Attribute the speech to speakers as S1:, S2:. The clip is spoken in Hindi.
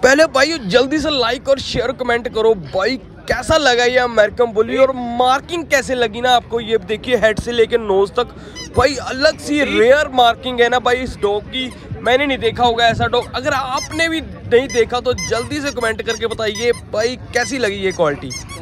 S1: पहले भाई जल्दी से लाइक और शेयर कमेंट करो भाई, कैसा लगा ये अमेरिकन बुली और मार्किंग कैसे लगी ना आपको। ये देखिए हेड से लेके नोज तक भाई अलग सी रेयर मार्किंग है ना भाई इस डॉग की। मैंने नहीं देखा होगा ऐसा डॉग, अगर आपने भी नहीं देखा तो जल्दी से कमेंट करके बताइए भाई कैसी लगी ये क्वालिटी।